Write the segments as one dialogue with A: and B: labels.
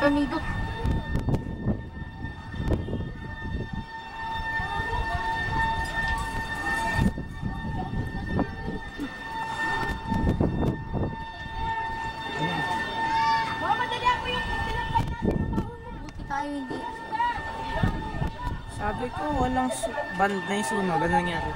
A: tornado. Mamadali ako yung tinapay natin ng bahon mo. Buti tayo hindi.
B: Sabi ko, walang band na yung sunog. Ano nangyari?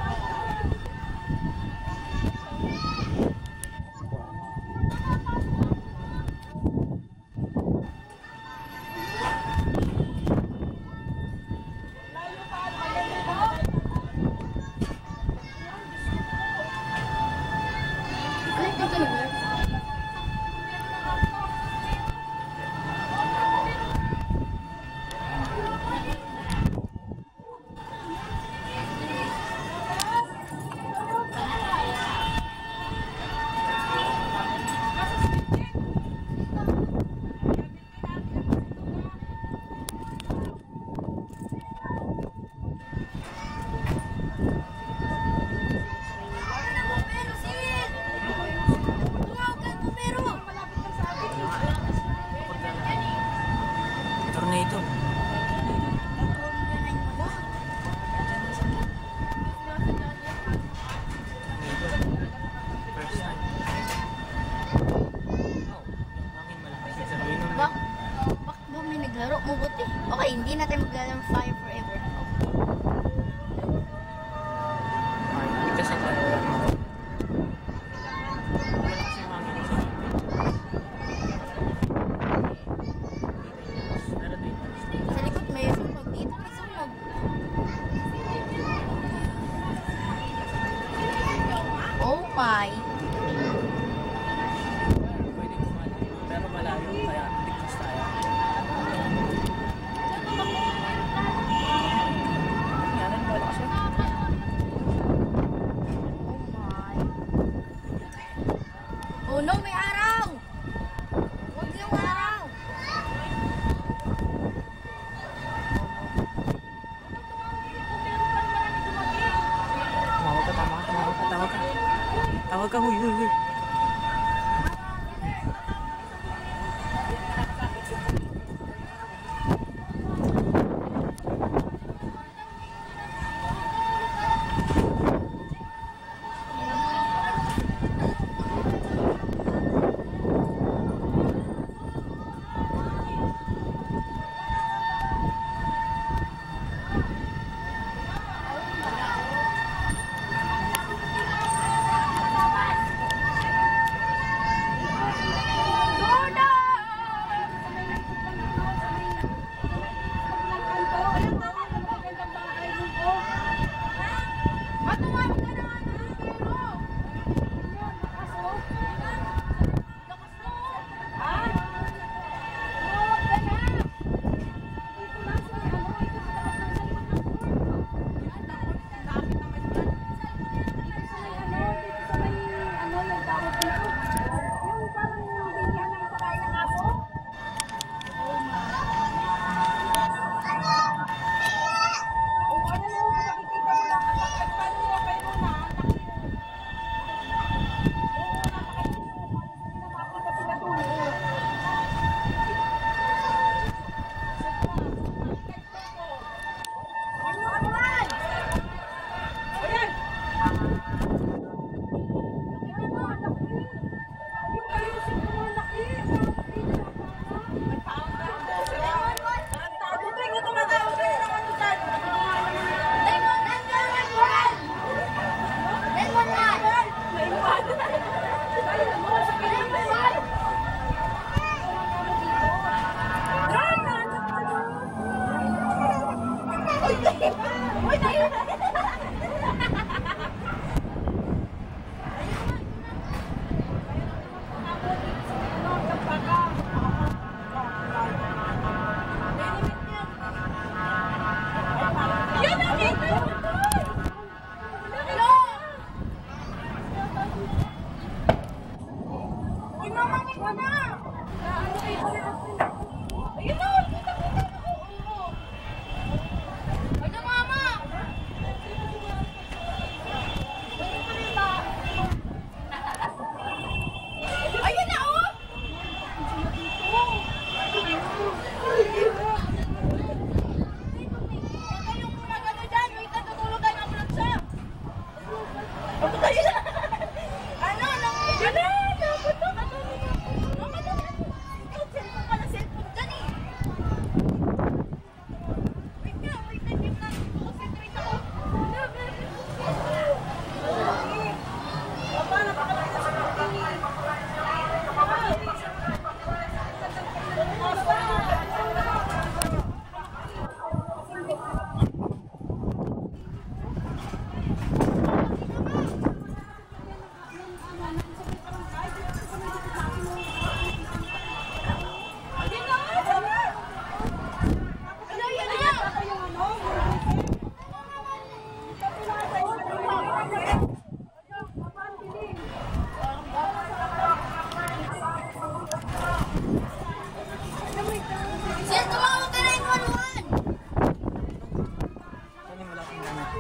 B: Tornado. First time. Hangin malakas.
A: Bakit ba may naglaro? Mabuti. Okay, hindi natin maglalaro Fire Forever.
B: Ay, ligtas ang tayo. Malakas yung hangin.
A: Sa likod may sunog. Dito may sunog. Oh my.
B: Pwede kumala. Pero malayo, kaya ligtas tayo. Yan, malakas yun.
A: Oh no, may araw! Huwag yung araw!
B: Tawag ka. Tawag ka, huy, huy, huy.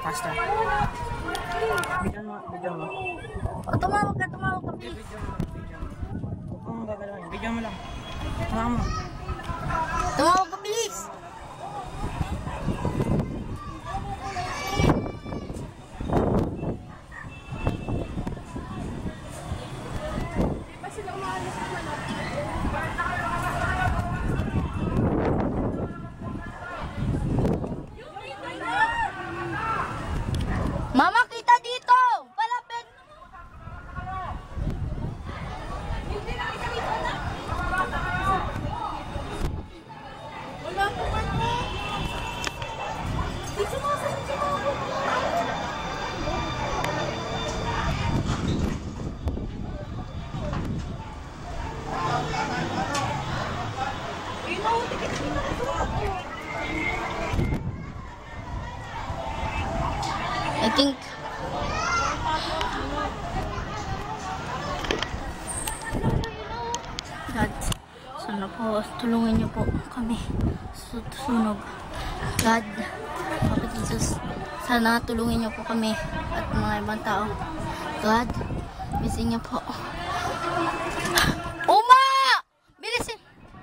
B: Faster. Video mo.
A: O, tumawag ka,
B: Hindi,
A: please.
B: video mo. Huwag kang gagalawin. Video mo lang. Tama mo.
A: Tumawag ka, please. Mama, kita dito! Palapit! Wala po kanya! Di sumasagot si Mama! I think God, sana po tulungan niyo po kami sa sunog. God, Papa Jesus, sana tulungan niyo po kami at mga ibang tao. God, bilisin niyo po. Uma! Bilisin!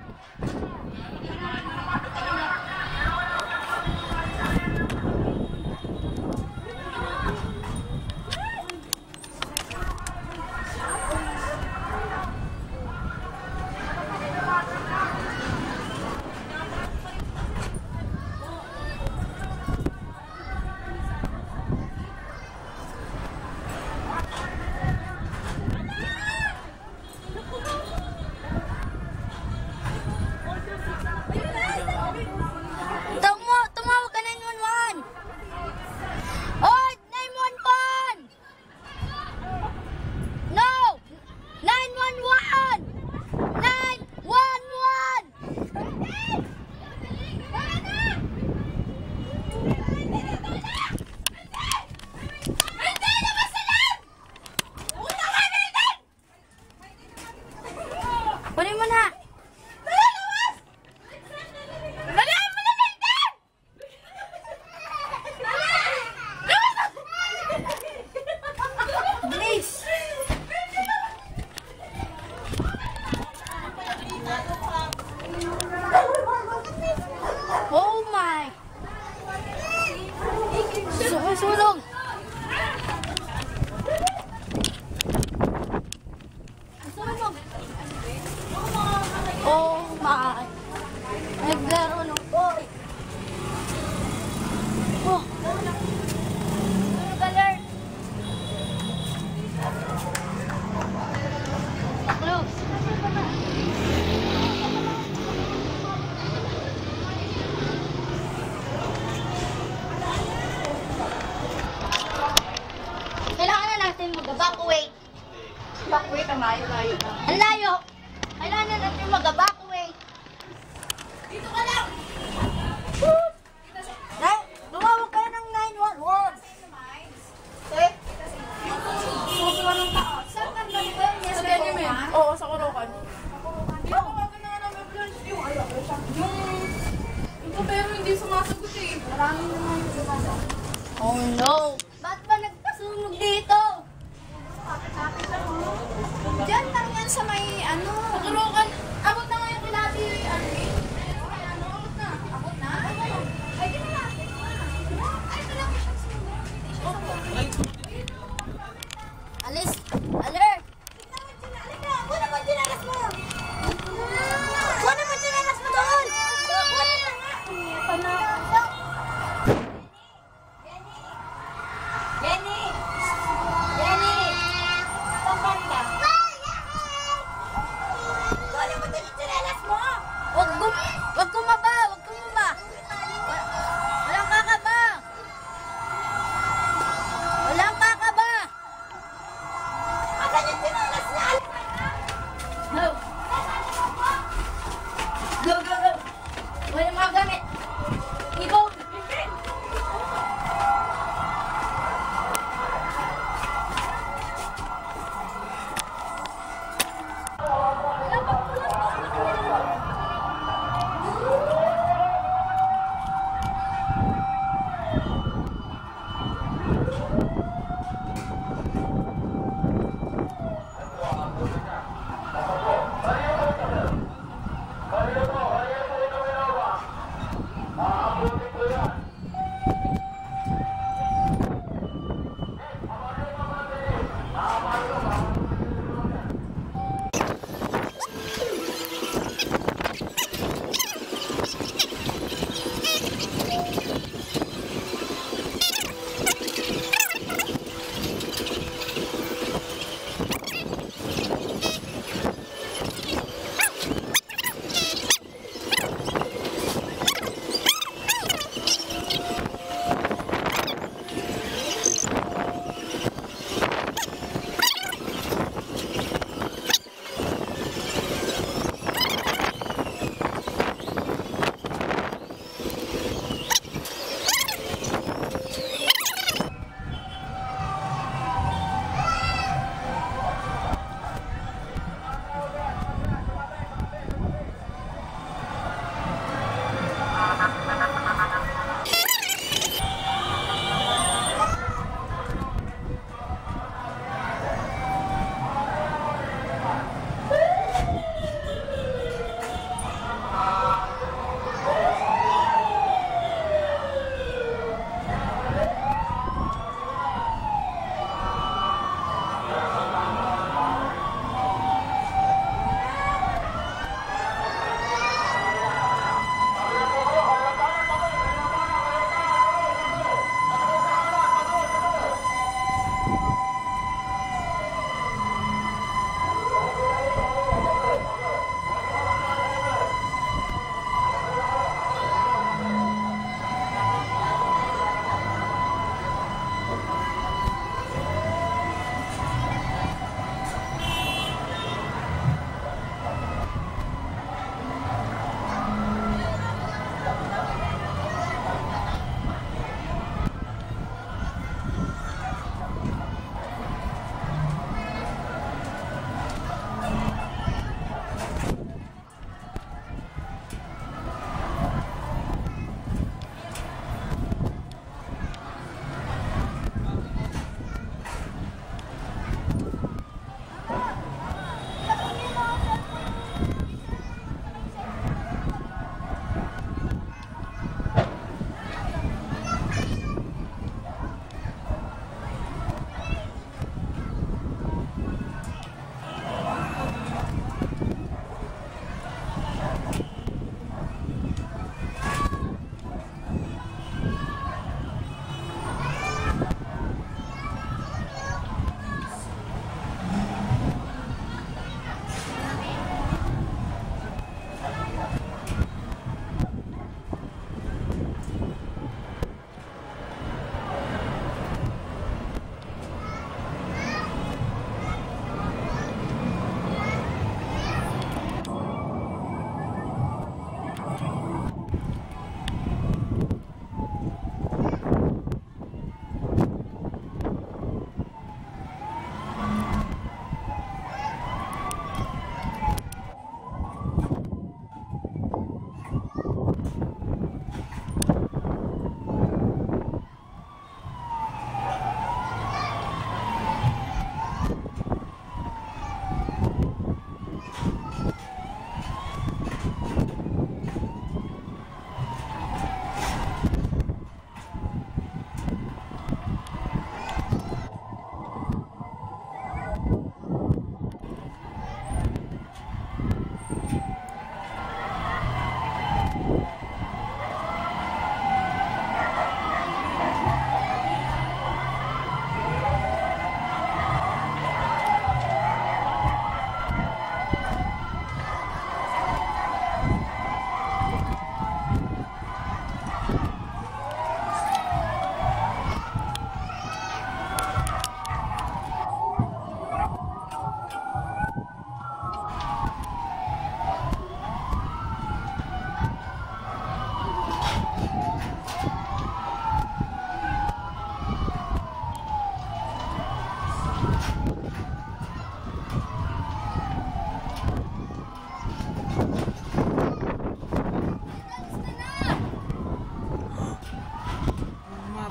A: Tumawag ka 911! Oh, 911! No! 911! 911! Kunin mo na! Please! Oh my! Sumusulong! Sumusulong! Oh my! Naglaro ng boy! Oh! Alert! Close! Kailangan na natin mag-evacuate. Evacuate ang layo-layo na. Ang layo! Kailangan na natin mag-evacuate. Dito ka lang! Tumawag kayo ng 911! Okay? Saan ka ba ito? Yes,
C: Oo, sa Korokan. Tawagan na nga namin ambulance. Yung pero hindi sumasagot eh.
A: Marami naman sumasagot. Oh no! Ba't ba nagpasunog dito?
C: Diyan lang yan sa may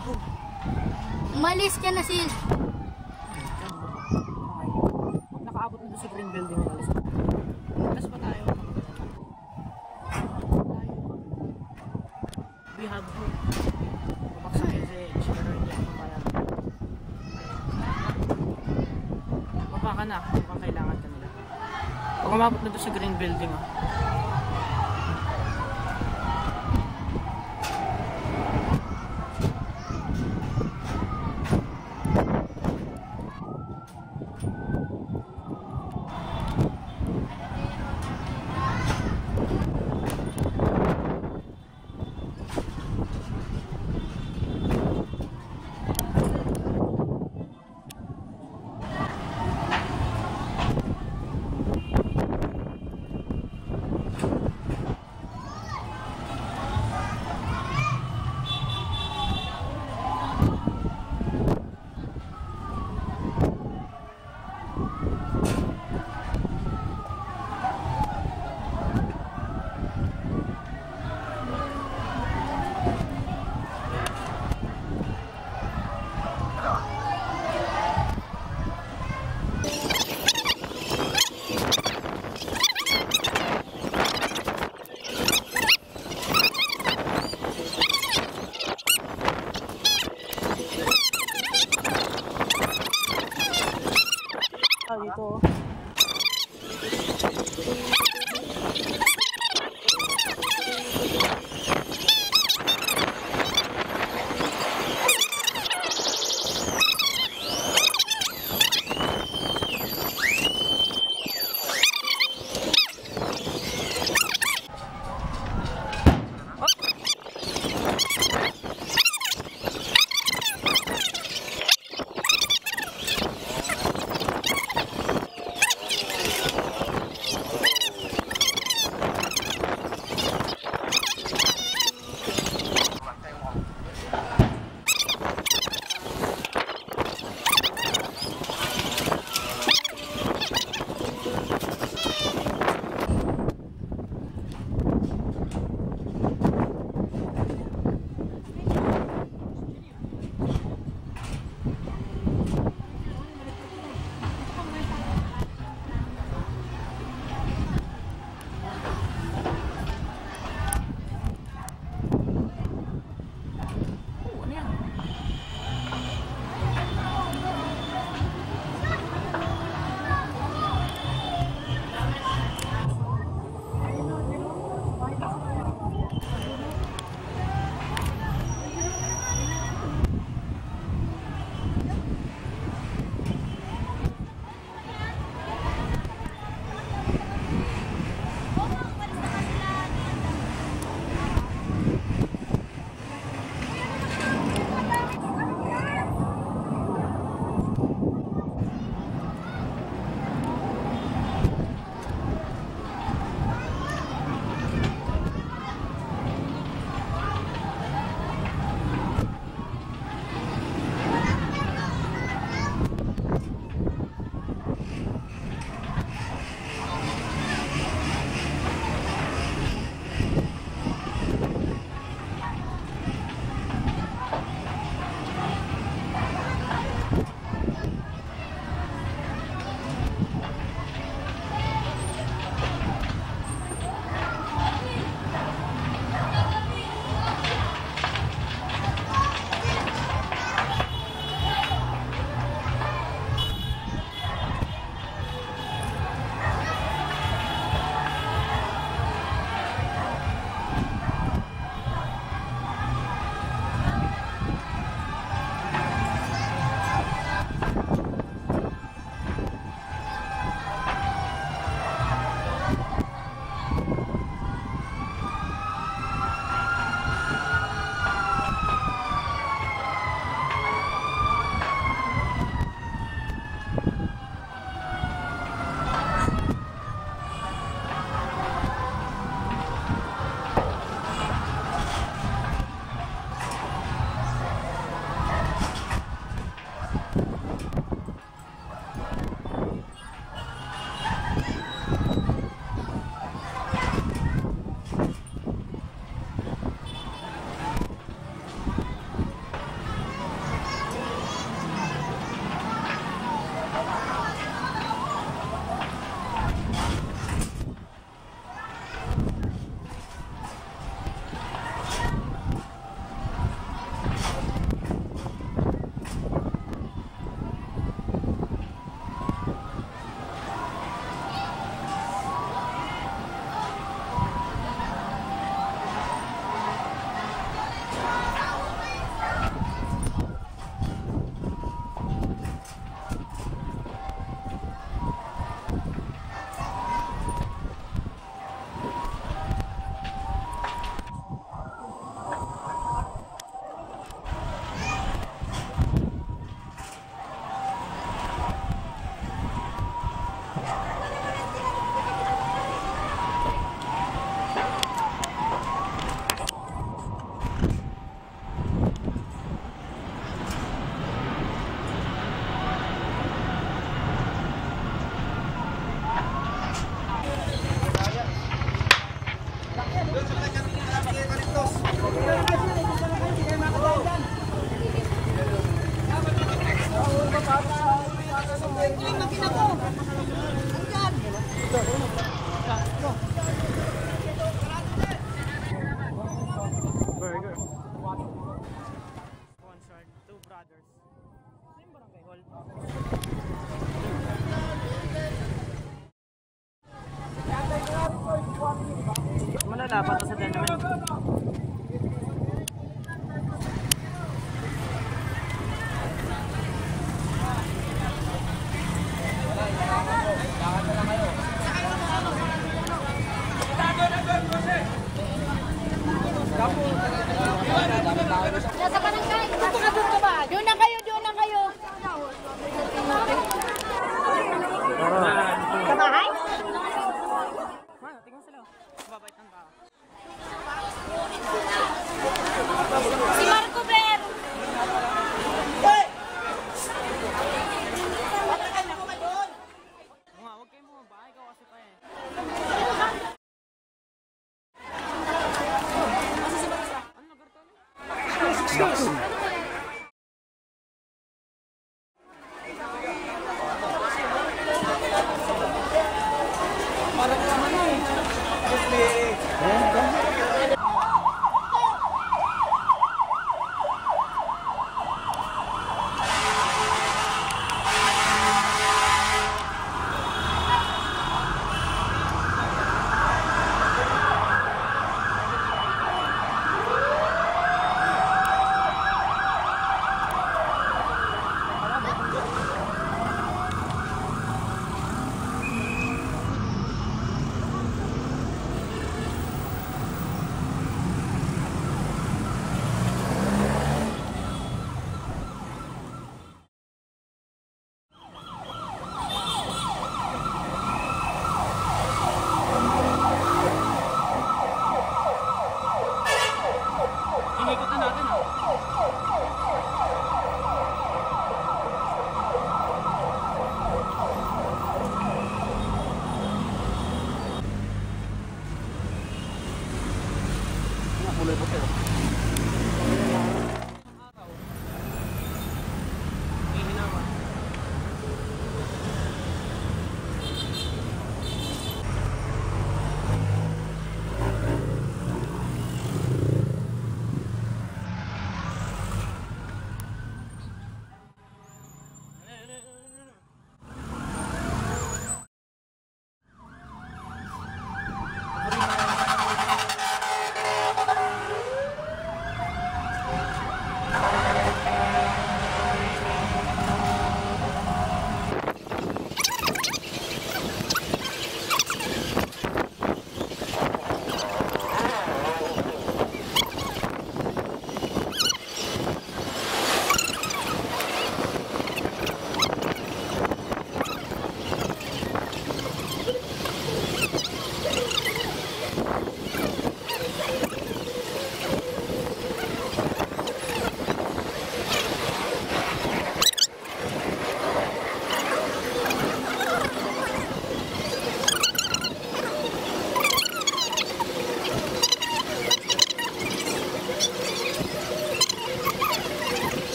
A: Umalis ka na, Sil.
B: Pag nakaabot na doon sa green building, alis na. Alas pa tayo. We have hope. Babak sa SH, pero hindi ako papayag. Baba ka na, mukhang kailangan ka nila. Pag umabot na doon sa green building, ah. Dito. Brothers. Ito yung barangay hall. Malalapat sa dalawa.
A: Nasa barangay. Nakakabot ka ba? Doon na kayo, doon na kayo. Sa bahay?
B: Tingnan sila. Babait ng tao.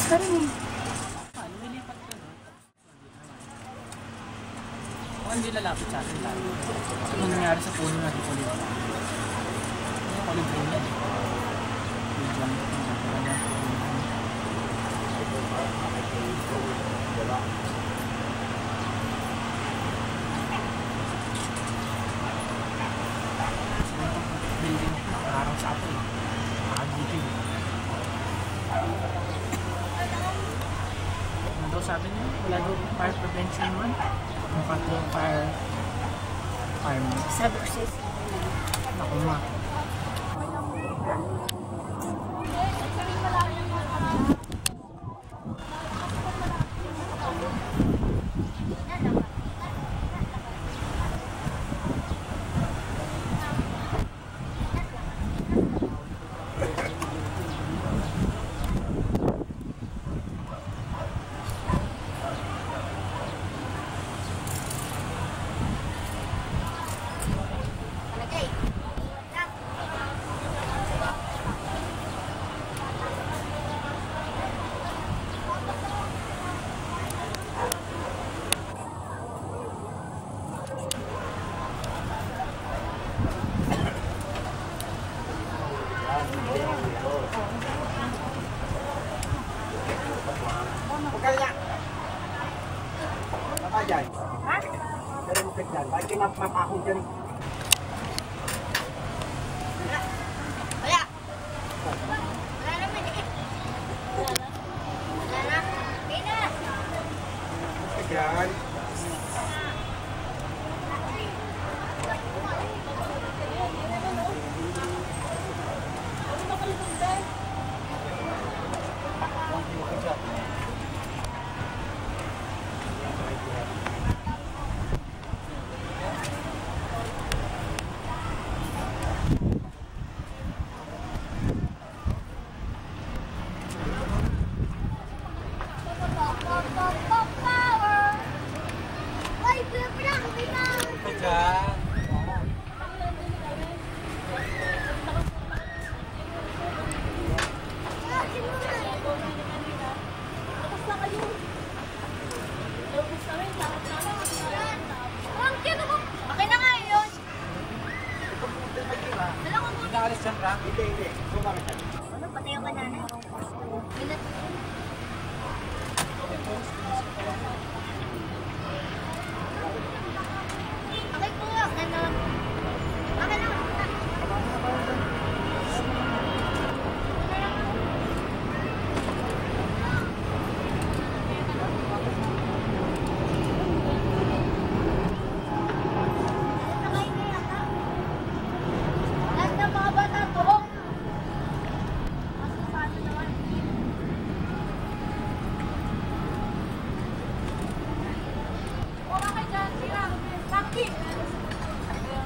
B: Lumilipat ka na. Kung hindi lalapit sa atin lalo. Kasi kung nangyari sa puno natin ulit. Ano ulit rin yan? Biglang building nakaharang sa atin. Nakagipin. Ano daw sabi niya? Wala daw fire prevention man. Mukha daw fireman.
A: Sabi ko siya.
B: Naku ma.
D: Dyan. Ha? Pero mukit dyan. Bakit kinapapako dyan?
A: Wala. Wala naman eh. Wala na. Hindi na.
D: Mukit dyan.
B: Naalis dyan ka?
D: Hindi. Sumama ka.
A: Ano, patay ang banana? Okay po, ano? Okay lang. Lahat ng mga bata to. Masasano naman. Wala kayo dyan, sila. Lucky.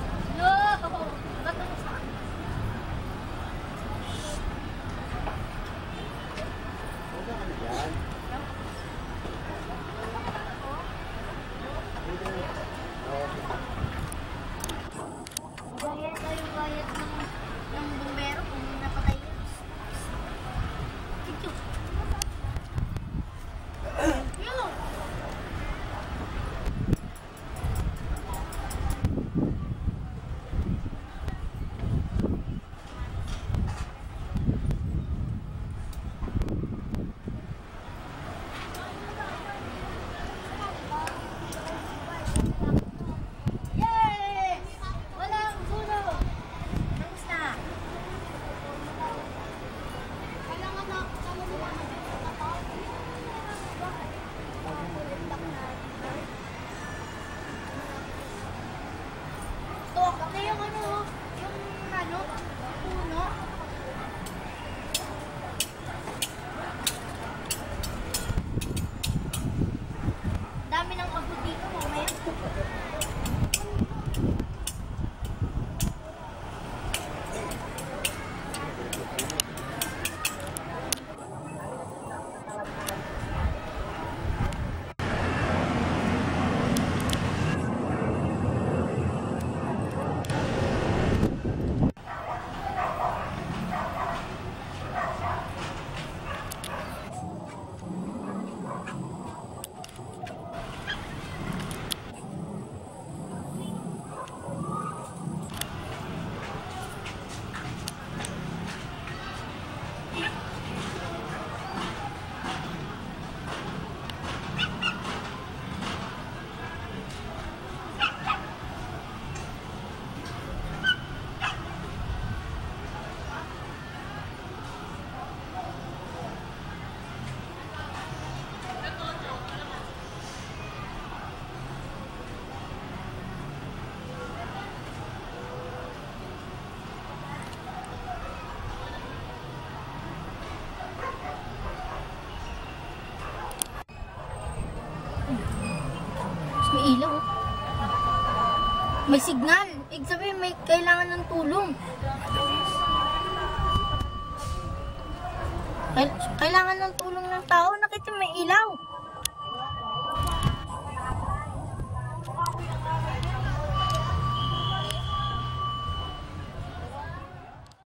A: May signal. Ibig sabihin may kailangan ng tulong. Kailangan ng tulong ng tao. Nakita may ilaw.